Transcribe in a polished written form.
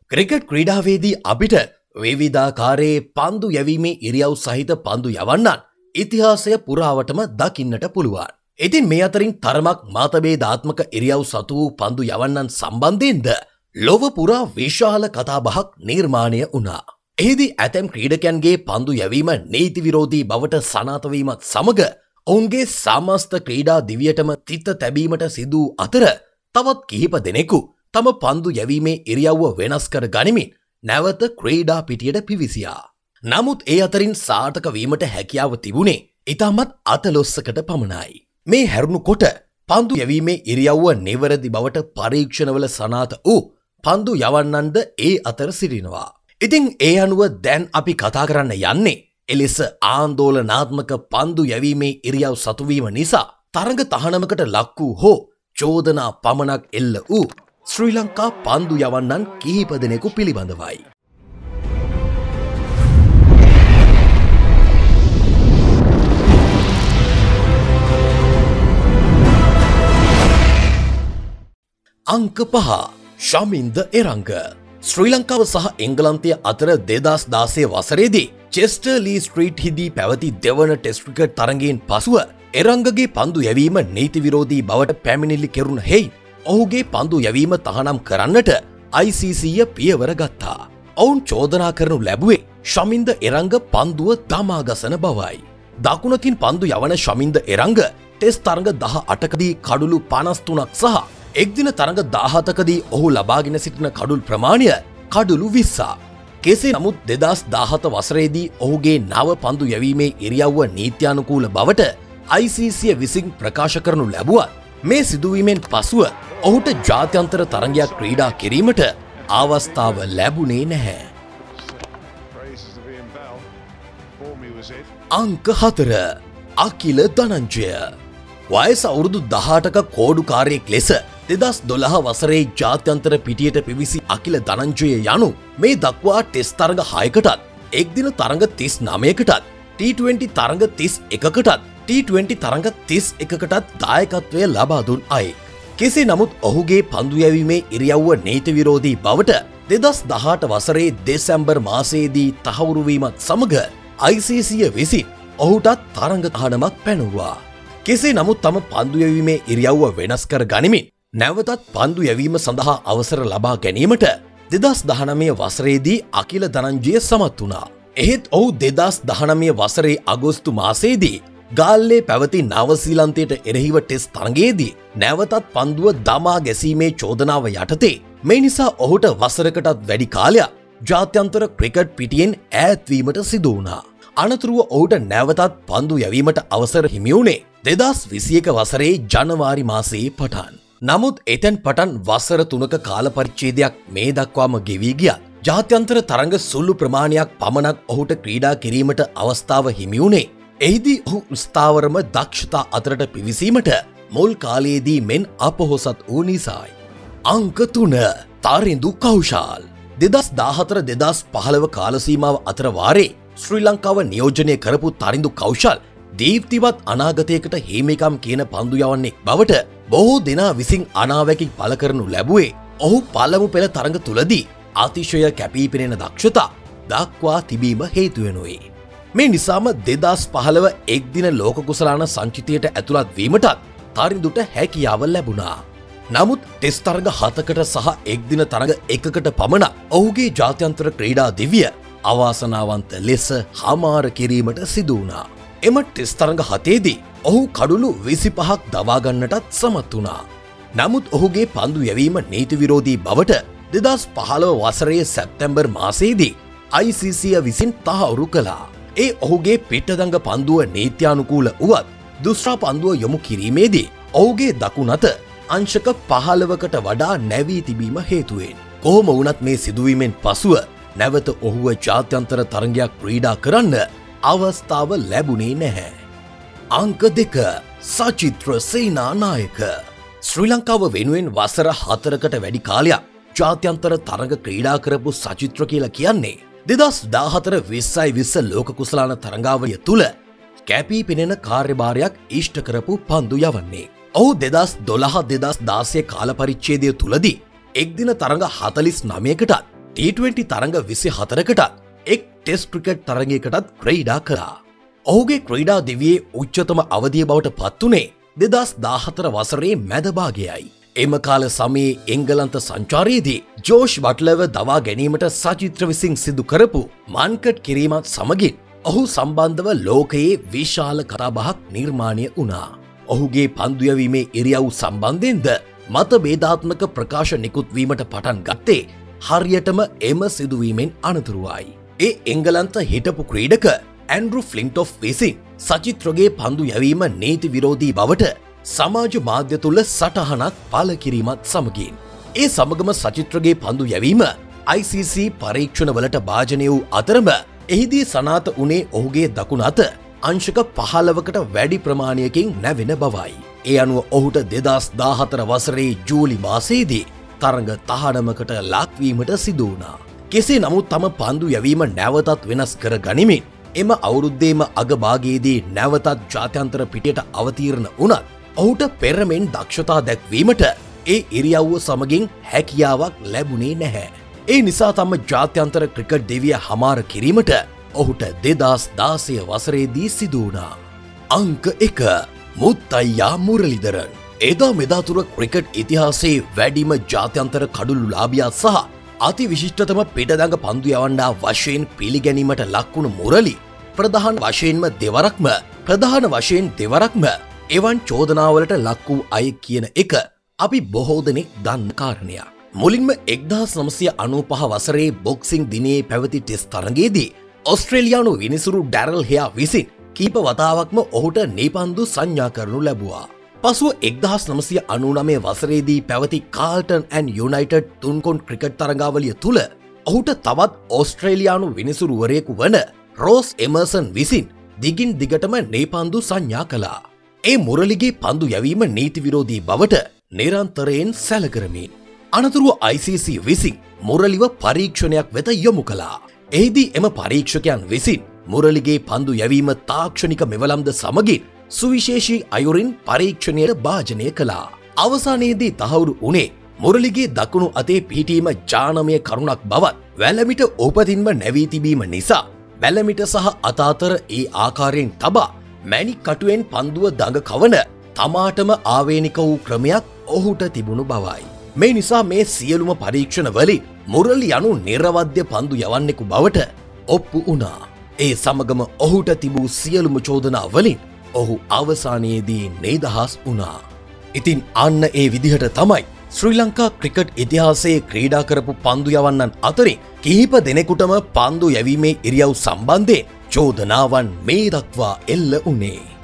Cricket ක්‍රීඩාවේදී අපිට විවිධාකාරයේ පන්දු යැවීමේ ඉරියව් සහිත පන්දු යවන්නන් ඉතිහාසය පුරාවටම දකින්නට පුළුවන්. ඉතින් මේ අතරින් තරමක් මතභේදාත්මක ඉරියව් සතු වූ පන්දු යවන්නන් සම්බන්ධයෙන්ද ලොව පුරා විශාල කතාබහක් නිර්මාණය වුණා. එහිදී ඇතැම් ක්‍රීඩකයන්ගේ පන්දු යැවීම නීති විරෝධී බවට සනාථ වීමත් සමග ඔවුන්ගේ සමස්ත ක්‍රීඩා දිවියටම තිත තැබීමට සිදු අතර තවත් කිහිප දෙනෙකු තම පන්දු යැවීමේ ඉරියව්ව වෙනස් කර ගනිමින් නැවත ක්‍රීඩා පිටියට පිවිසියා. නමුත් ඒ අතරින් සාර්ථක වීමට හැකියාව තිබුණේ ඉතාමත් අතලොස්සකට පමණයි. මේ හැරුණු කොට පන්දු යැවීමේ ඉරියව්ව නිවැරදි බවට පරීක්ෂණවල සනාථ වූ පන්දු යවන්නන්ද ඒ අතර සිටිනවා. ඉතින් ඒ අනුව දැන් අපි කතා කරන්න යන්නේ එලෙස ආන්දෝලනාත්මක පන්දු යැවීමේ ඉරියව් සතුවීම නිසා තරඟ තහනමකට ලක් වූ හෝ චෝදනා පමණක් එල්ල වූ ශ්‍රී ලංකා පන්දු යවන්නන් කිහිප දෙනෙකු පිළිබඳවයි. අංක 5 ශමින්ද එරංග. ශ්‍රී ලංකාව සහ එංගලන්තය අතර 2016 වසරේදී චෙස්ටර් ලී ස්ට්‍රීට් හිදී පැවති දෙවන ටෙස්ට් ක්‍රිකට් තරගයෙන් පසුව එරංගගේ පන්දු යැවීම නීති විරෝධී බවට පැමිණිලි කෙරුණ හේයි ඔහුගේ පන්දු යැවීම තහනම් කරන්නට ICC පියවර ගත්තා. ඔවුන් චෝදනා කරනු ලැබුවේ ශමින්ද එරංග පන්දුව දමා ගසන බවයි. දකුණකින් පන්දු යවන ශමින්ද එරංග ටෙස්ට් තරග 18කදී කඩුළු 53ක් සහ එක්දින තරග 17කදී ඔහු ලබාගෙන සිටින කඩුල් ප්‍රමාණය කඩුළු 20ක්. කෙසේ නමුත් 2017 වසරේදී ඔහුගේ නව පන්දු යැවීමේ ඉරියව්ව නීත්‍යානුකූල බවට ICC විසින් ප්‍රකාශ කරනු ලැබුවත් මේ සිදුවීමෙන් පසුව ඔහුට ජාත්‍යන්තර තරගයක් ක්‍රීඩා කිරීමට අවස්ථාව ලැබුණේ නැහැ. අංක 4 අකිල ධනංජය. වයස අවුරුදු 18ක කෝඩුකාරයෙක් ලෙස 2012 වසරේ ජාත්‍යන්තර පිටියට පිවිසි අකිල ධනංජය යනු මේ දක්වා ටෙස්ට් තරග 6කටත් එක්දින තරග 39කටත් T20 තරග 31කටත් T20 තරග 31කටත් දායකත්වය ලබා දුන් අයෙක්. කෙසේ නමුත් ඔහුගේ පන්දු යැවීමේ ඉරියව්ව නීති විරෝධී බවට 2018 වසරේ දෙසැම්බර් මාසයේදී තහවුරු වීමත් සමග ICC විසින් ඔහුටත් තරග තහනමක් පැනවුවා. කෙසේ නමුත් තම පන්දු යැවීමේ ඉරියව්ව වෙනස් කර ගනිමින් නැවතත් පන්දු යැවීම සඳහා අවසර ලබා ගැනීමට 2019 වසරේදී අකිල ධනංජය සමත් වුණා. එහෙත් ඔහු 2019 වසරේ අගෝස්තු මාසයේදී ගාල්ලේ පැවති නවසීලන්තයට එරෙහිව ටෙස්ට් තරගයේදී නැවතත් පන්දුව දමා ගැසීමේ චෝදනාව යටතේ මේ නිසා ඔහුට වසරකටත් වැඩි කාලයක් ජාත්‍යන්තර ක්‍රිකට් පිටියෙන් ඈත්වීමට සිදු වුණා. අනතුරුව ඔහුට නැවතත් පන්දු යැවීමට අවසර හිමි වුණේ 2021 වසරේ ජනවාරි මාසයේ පටන්. නමුත් එතෙන් පටන් වසර 3ක කාල පරිච්ඡේදයක් මේ දක්වාම ගෙවී ගියත් ජාත්‍යන්තර තරඟ සුළු ප්‍රමාණයක් පමණක් ඔහුට ක්‍රීඩා කිරීමට අවස්ථාව හිමි වුණේ එහිදී ඔහු ස්ථාවරම දක්ෂතා අතරට පිවිසීමට මුල් කාලයේදී මෙන් අපොහොසත් වූ නිසායි. අංක 3 තරිඳු කෞෂාල්. 2014-2015 කාල සීමාව අතර වාරේ ශ්‍රී ලංකාව නියෝජනය කරපු තරිඳු කෞෂාල් දීප්තිවත් අනාගතයකට හේමිකම් කියන පන්දු යවන්නේ බවට බොහෝ දෙනා විසින් අනාවැකි පළ කරනු ලැබුවේ ඔහු පළමු පෙළ තරඟ තුලදී අතිශය කැපී පෙනෙන දක්ෂතා දක්වා තිබීම හේතු වෙනුයි. මේ නිසාම 2015 එක්දින ලෝක කුසලාන සංචිතයට ඇතුළත් වීමටත් තරිඳුට හැකියාව ලැබුණා. නමුත් ටෙස්ට් තරඟ 7කට සහ එක්දින තරඟ 1කට පමණ ඔහුගේ ජාත්‍යන්තර ක්‍රීඩා දිවිය අවාසනාවන්ත ලෙස හමාර කිරීමට සිදු වුණා. එම ටෙස්ට් තරඟ 7ේදී ඔහු කඩුළු 25ක් දවා ගන්නටත් සමත් වුණා. නමුත් ඔහුගේ පන්දු යැවීම නීති විරෝධී බවට 2015 වසරේ සැප්තැම්බර් මාසයේදී ICC විසින් තහවුරු කළා. ඒ ඔහුගේ පිටදඟ පන්දුව නීත්‍යානුකූල වුවත් දුෂ්ටා පන්දුව යොමු කිරීමේදී ඔහුගේ දකුණත අංශක 15කට වඩා නැවී තිබීම හේතුවෙන් කොහොම වුණත් මේ සිදුවීමෙන් පසුව නැවත ඔහුව ජාත්‍යන්තර තරගයක් ක්‍රීඩා කරන්න අවස්ථාව ලැබුණේ නැහැ. අංක 2 සචිත්‍ර සේනානායක. ශ්‍රී ලංකාව වෙනුවෙන් වසර 4කට වැඩි කාලයක් ජාත්‍යන්තර තරග ක්‍රීඩා කරපු සචිත්‍ර කියලා කියන්නේ 2014-20 ලෝක කුසලාන තරඟාවලිය තුල කැපී පෙනෙන කාර්යභාරයක් ඉෂ්ට කරපු පන්දු යවන්නේ. ඔහු 2012-2016 කාල පරිච්ඡේදය තුලදී එක්දින තරඟ 49කටත් T20 තරඟ 24කටත් එක් ටෙස්ට් ක්‍රිකට් තරඟයකටත් ක්‍රීඩා කළා. ඔහුගේ ක්‍රීඩා දිවියේ උච්චතම අවධිය බවට පත්වුණේ 2014 වසරේ මැද භාගයයි. එම කාල සමයේ එංගලන්ත සංචාරයේදී ජෝෂ් බට්ලර්ව දවා ගැනීමට සචිත්‍ර විසින් සිදු කරපු මාන්කට් කිරීමත් සමගින් ඔහු සම්බන්ධව ලෝකයේ විශාල කතාබහක් නිර්මාණය වුණා. ඔහුගේ පන්දු යැවීමේ ඉරියව් සම්බන්ධයෙන්ද මතභේදාත්මක ප්‍රකාශ නිකුත් වීමට පටන් ගත්තේ හරියටම එම සිදුවීමෙන් අනතුරුවයි. ඒ එංගලන්ත හිටපු ක්‍රීඩක ඇන්ඩ්‍රු ෆ්ලින්ටොෆ් විසින් සචිත්‍රගේ පන්දු යැවීම නීති විරෝධී බවට සමාජ මාධ්‍ය තුළ සටහනක් පළ කිරීමත් සමගින් ඒ සමගම සචිත්‍රගේ පන්දු යැවීම ICC පරීක්ෂණවලට භාජනය වූ අතරම එහිදී සනාථ වුණේ ඔහුගේ දකුණ අත අංශක 15කට වැඩි ප්‍රමාණයකින් නැවෙන බවයි. ඒ අනුව ඔහුට 2014 වසරේ ජූලි මාසයේදී තරඟ තහනමකට ලක්වීමට සිදු වුණා. කෙසේ නමුත් තම පන්දු යැවීම නැවතත් වෙනස් කර ගනිමින් එම අවුරුද්දේම අගභාගයේදී නැවතත් ජාත්‍යන්තර පිටියට අවතීර්ණ වුණත් ඔහුට පෙරමෙන් දක්ෂතා දැක්වීමට ඒ ඉරියව්ව සමගින් හැකියාවක් ලැබුණේ නැහැ. ඒ නිසා තම ජාත්‍යන්තර ක්‍රිකට් දෙවිය හමාර කිරීමට ඔහුට 2016 වසරේදී සිදු වුණා. අංක 1 මුත්තයියා මුරලිදරන්. එදා මෙදා තුර ක්‍රිකට් ඉතිහාසයේ වැඩිම ජාත්‍යන්තර කඩුළු ලාභියා සහ අති විශිෂ්ටතම පිටදඟ පන්දු යවන්නා වශයෙන් පිළිගැනීමට ලක්වුණු මුරලි ප්‍රධාන වශයෙන් දෙවරක්ම එවන් චෝදනාවලට ලක් වූ අය කියන එක අපි බොහෝ දෙනෙක් දන්න කාරණයක්. මුලින්ම 1995 වසරේ බොක්සිං දිනයේ පැවති ටෙස්ට් තරඟයේදී ඔස්ට්‍රේලියානු විනිසුරු ඩැරල් හෙයා විසින් කීප වතාවක්ම ඔහුට නීපන්දු සංඥා කරනු ලැබුවා. පසුව 1999 වසරේදී පැවති කාල්ටන් ඇන් යුනයිටඩ් තුන්කොන් ක්‍රිකට් තරඟාවලිය තුළ ඔහුට තවත් ඕස්ට්‍රේලියානු විනිසුරුවරයෙකු වන රෝස් එමර්සන් විසින් දිගින් දිගටම නීපන්දු සංඥා කළා. ඒ මුරලිගේ පන්දු යැවීම නීති විරෝධී බවට නිරන්තරයෙන් සැලකරමින් අනතුරුව ICC විසින් මුරලිව පරීක්ෂණයක් වෙත යොමු කළා. එහිදී එම පරීක්ෂකයන් විසින් මුරලිගේ පන්දු යැවීම තාක්ෂණික මෙවලම්ද සමගින් සුවිශේෂී අයුරින් පරීක්ෂණයට භාජනය කළා. අවසානයේදී තහවුරු වුණේ මුරලිගේ දකුණු අතේ පිහිටීම ජානමය කරුණක් බවත් වැලමිට උපතින්ම නැවී තිබීම නිසා වැලමිට සහ අත අතර ඒ ආකාරයෙන් තබා මැණික් කටුවෙන් පන්දුව දඟ කවන තමාටම ආවේනික වූ ක්‍රමයක් ඔහුට තිබුණු බවයි. මේ නිසා මේ සියලුම පරීක්ෂණ වලින් මුරලි යනු නිර්වද්‍ය පන්දු යවන්නෙකු බවට ඔප්පු වුණා. ඒ සමගම ඔහුට තිබූ සියලුම චෝදනා වලින් ඔහු අවසානයේදී නිදහස් වුණා. ඉතින් අන්න ඒ විදිහට තමයි ශ්‍රී ලංකා ක්‍රිකට් ඉතිහාසයේ ක්‍රීඩා කරපු පන්දු යවන්නන් අතරින් කිහිප දෙනෙකුටම පන්දු යැවීමේ ඉරියව් සම්බන්ධයෙන් චෝදනාවන් මේ දක්වා එල්ල වුණේ.